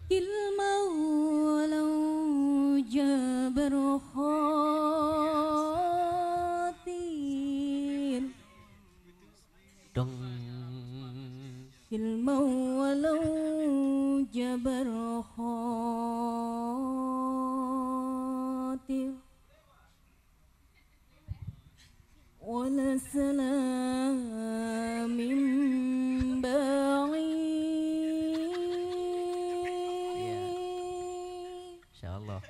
كلمة ولو جبر خاطر dong كلمة ولو جبر خاطر ولا سلام من بعيد insyaallah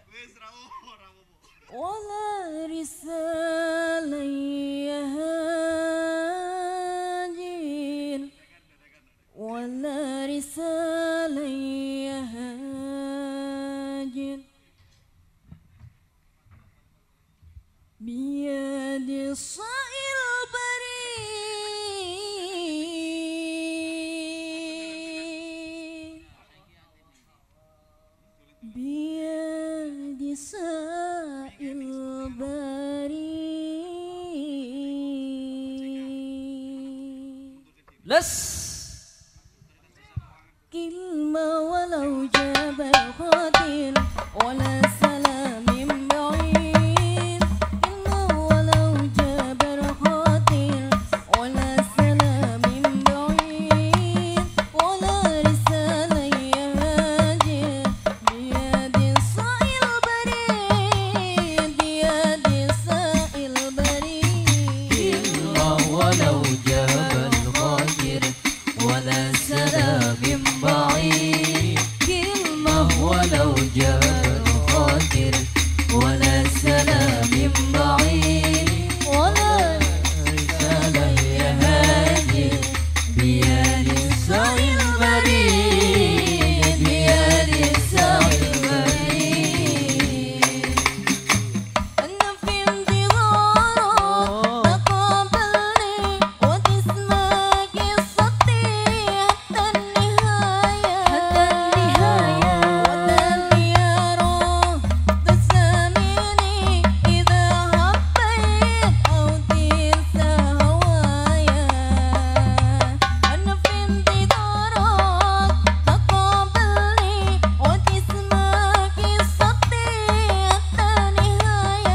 ولا رسالة يهاجر ولا رسالة يهاجر بيد الصائل بريء بيد سائل بريء les كلمة ولو جبل خاطر ولا سلام من بعيد كلمة ولو جبل خاطر ولا سلام من بعيد ولا رسالة يهاجر بيد الصائل بريد بيد الصائل بريد كلمة ولو جبل خاطر ولا سلام بعيد كلمة ولو جبل خاطر ولا سلام بعيد ولا رسالة يهاجر بيد السعي البريد بيد السعي البريد أنا في انتظارك تقابلني وتسمع قصتي حتى النهاية وتنيره تسامحني إذا حبيت أو تنسى هوايا أنا في انتظارك تقابلني وتسمع قصتي حتى النهاية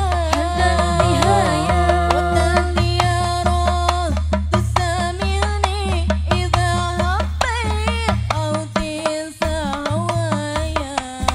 وتنيره تسامحني إذا حبيت أو تنسى هوايا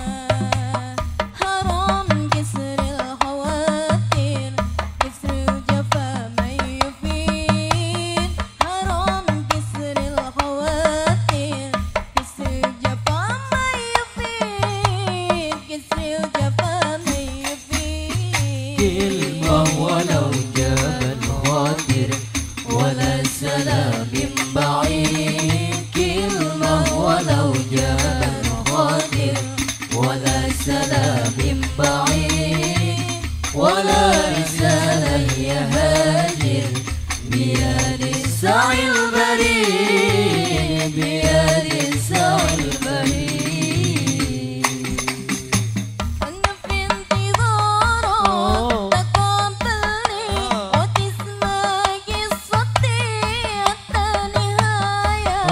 حرام كسر الخواتر كسر الجفا ما يفيد حرام كسر الخواتر كسر الجفا ما يفيد كسر الجفا ما يفيد كلمة ولو جبل خاطر ولا سلام بعيد كلمة ولو جبل خاطر ولا سلام بعيد ولا رسالة يهاجر بيد السعي البريد بيد السعي البريد أنا في انتظارك تقابلني وتسمع قصتي حتى النهاية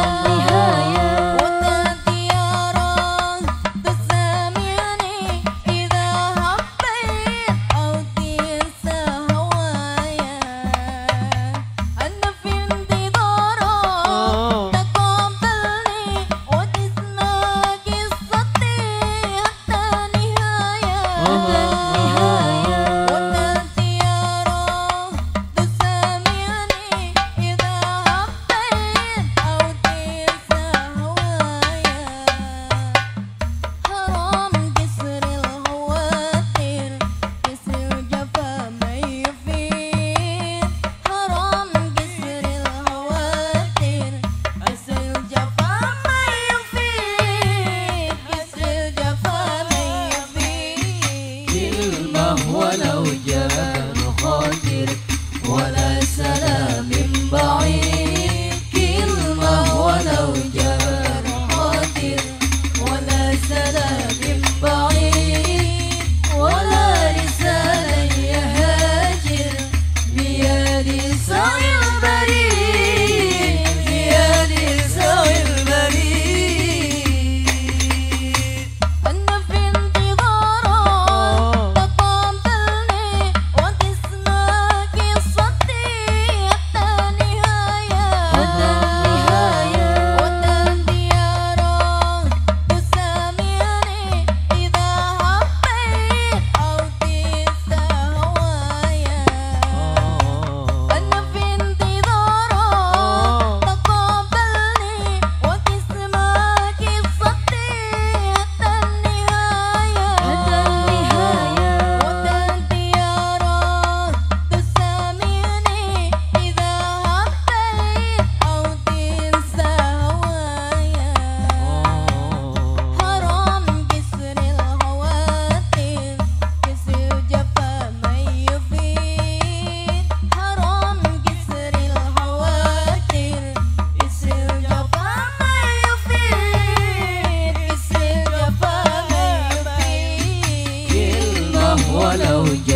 وتنيره تسامحني إذا حبيت أو تنسى هوايا أنا في انتظارك تقابلني وتسمع قصتي حتى النهاية وتنيره تسامحني إذا حبيت أو تنسى هوايا حرام كسر الخواتر كسر الجفا ما يفيد حرام كسر الخواتر كسر الجفا ما يفيد كسر الجفا ما يفيد كلمة ولو جبل خاطر ولا سلام بعيد كلمة ولو جبل خاطر ولا سلام بعيد ولا رسالة يهاجر بيد السعي البريد بيد السعي البريد ولو